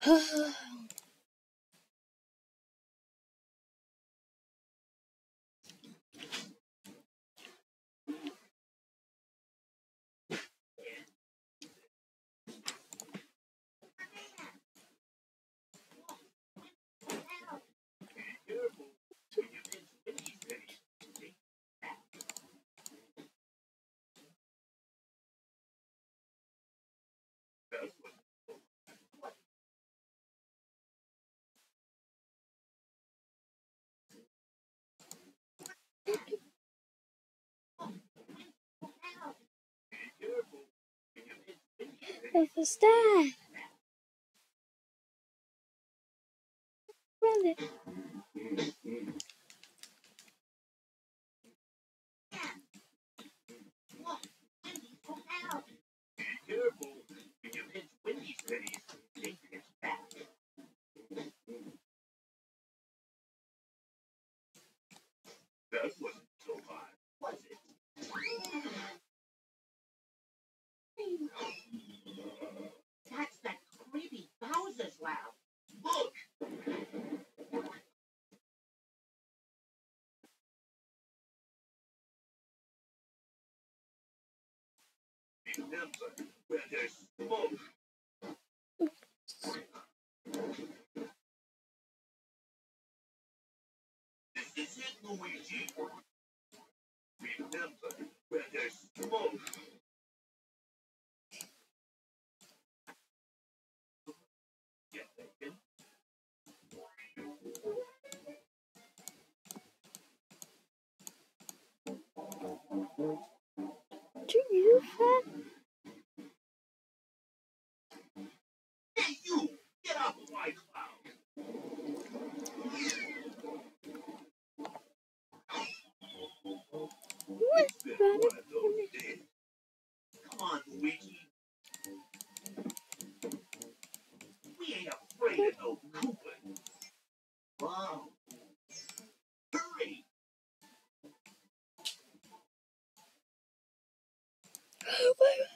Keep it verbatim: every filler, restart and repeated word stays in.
What's the star? Brother. That's that creepy Bowser's laugh. Look! Remember where there's smoke. This is it, Luigi. Remember where there's smoke. Get thinking. Do you fat? Hey, you! Get off of my cloud! What's It's been brother? one of those days. Come on, Luigi. We ain't afraid of no Koopa. Wow. Hurry! Oh my God.